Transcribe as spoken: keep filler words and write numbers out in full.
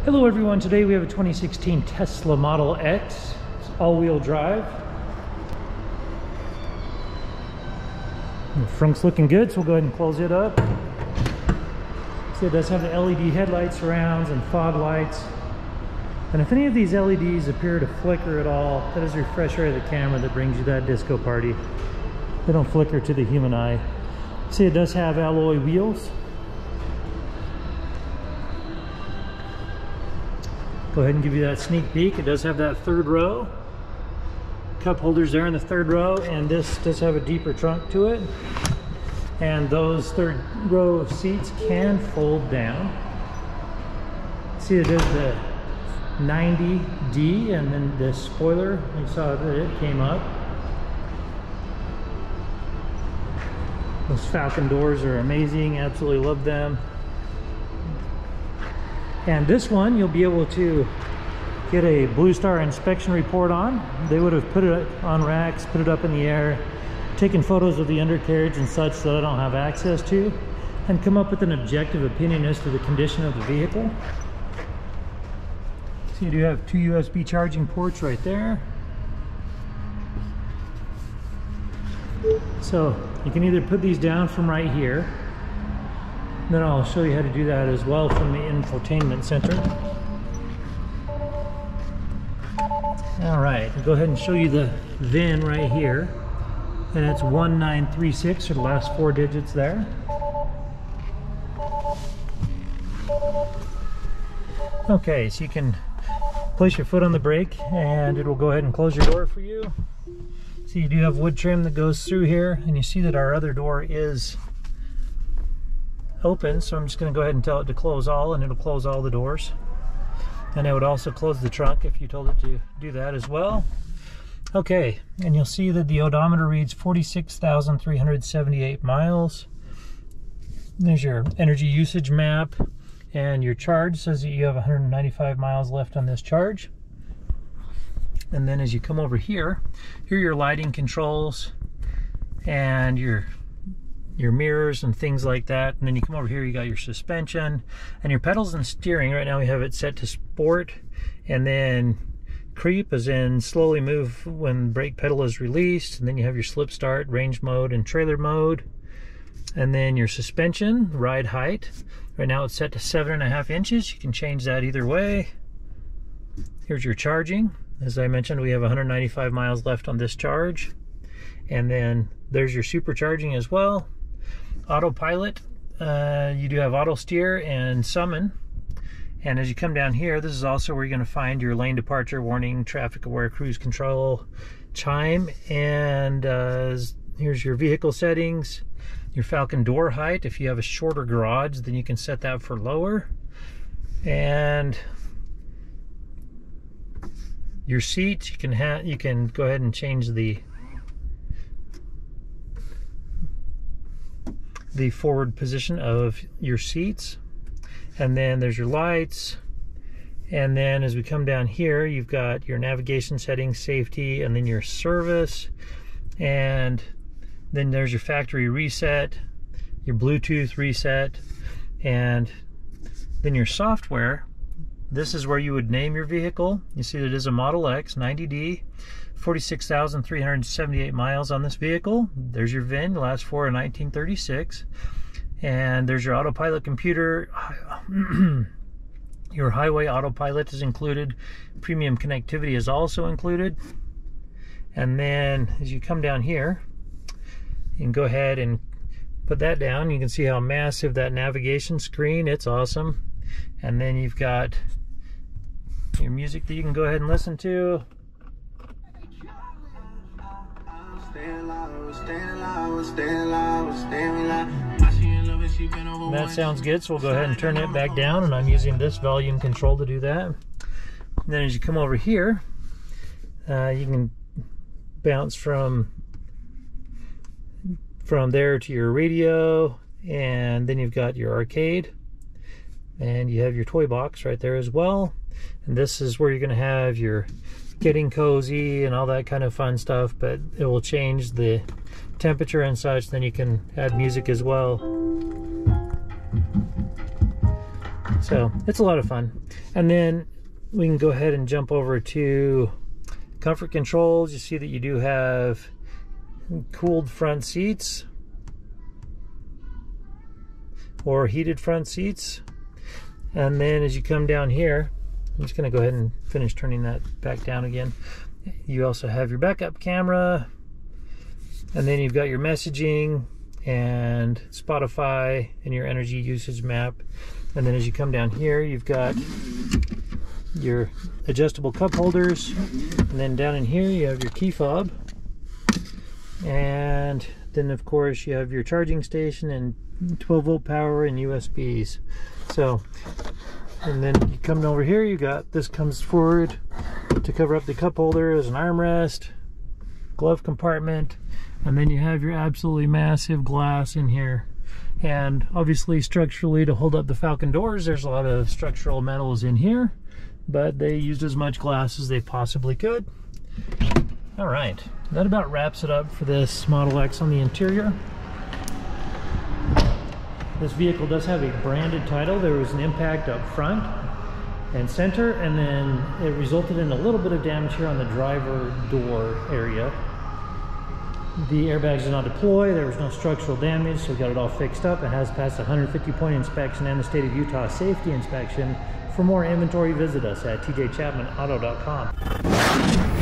Hello everyone, today we have a twenty sixteen Tesla Model X. It's all-wheel drive. The front's looking good, so we'll go ahead and close it up. So it does have the L E D headlight surrounds and fog lights. And if any of these L E Ds appear to flicker at all, that is the refresher of the camera that brings you that disco party. They don't flicker to the human eye. See, it does have alloy wheels. Go ahead and give you that sneak peek. It does have that third row. Cup holders there in the third row, and this does have a deeper trunk to it. And those third row seats can fold down. See, it is the ninety D, and then the spoiler, you saw that it came up. Those Falcon doors are amazing, absolutely love them. And this one you'll be able to get a Blue Star inspection report on. They would have put it on racks, put it up in the air, taken photos of the undercarriage and such that I don't have access to, and come up with an objective opinion as to the condition of the vehicle. So you do have two U S B charging ports right there. So you can either put these down from right here, then I'll show you how to do that as well from the infotainment center. All right, I'll go ahead and show you the V I N right here. And it's one nine three six, or the last four digits there. Okay, so you can place your foot on the brake and it will go ahead and close your door for you. So you do have wood trim that goes through here, and you see that our other door is open, so I'm just going to go ahead and tell it to close all, and it'll close all the doors. And it would also close the trunk if you told it to do that as well. Okay, and you'll see that the odometer reads forty-six thousand three hundred seventy-eight miles. There's your energy usage map, and your charge says that you have one hundred ninety-five miles left on this charge. And then as you come over here, here are your lighting controls and your your mirrors and things like that. And then you come over here, you got your suspension and your pedals and steering. Right now we have it set to sport, and then creep as in slowly move when brake pedal is released, and then you have your slip start, range mode, and trailer mode. And then your suspension ride height, right now it's set to seven and a half inches. You can change that either way. Here's your charging. As I mentioned, we have one hundred ninety-five miles left on this charge. And then there's your supercharging as well. Autopilot, uh, you do have auto steer and summon. And as you come down here, this is also where you're going to find your lane departure warning, traffic aware cruise control, chime, and uh, here's your vehicle settings, your Falcon door height. If you have a shorter garage, then you can set that for lower. And your seats, you can have you can go ahead and change the the forward position of your seats. And then there's your lights. And then as we come down here, you've got your navigation settings, safety, and then your service. And then there's your factory reset, your Bluetooth reset, and then your software. This is where you would name your vehicle. You see that it is a Model X ninety D, forty-six thousand three hundred seventy-eight miles on this vehicle. There's your V I N, the last four are nineteen thirty-six. And there's your autopilot computer. Your highway autopilot is included. Premium connectivity is also included. And then as you come down here, you can go ahead and put that down. You can see how massive that navigation screen, it's awesome. And then you've got your music that you can go ahead and listen to. That sounds good, so we'll go ahead and turn it back down, and I'm using this volume control to do that. And then as you come over here, uh, you can bounce from from there to your radio, and then you've got your arcade, and you have your toy box right there as well. And this is where you're going to have your getting cozy and all that kind of fun stuff, but it will change the temperature and such. Then you can add music as well. So it's a lot of fun. And then we can go ahead and jump over to comfort controls. You see that you do have cooled front seats or heated front seats. And then as you come down here, I'm just going to go ahead and finish turning that back down again. You also have your backup camera, and then you've got your messaging and Spotify and your energy usage map. And then as you come down here, you've got your adjustable cup holders, and then down in here you have your key fob, and then of course you have your charging station and twelve volt power and U S Bs. So, and then you come over here, you got, this comes forward to cover up the cup holder as an armrest, glove compartment, and then you have your absolutely massive glass in here. And obviously structurally, to hold up the Falcon doors, there's a lot of structural metals in here, but they used as much glass as they possibly could. All right, that about wraps it up for this Model X on the interior. This vehicle does have a branded title. There was an impact up front and center, and then it resulted in a little bit of damage here on the driver door area. The airbags did not deploy, there was no structural damage, so we got it all fixed up. It has passed a one hundred fifty point inspection and the state of Utah safety inspection. For more inventory, visit us at T J Chapman Auto dot com.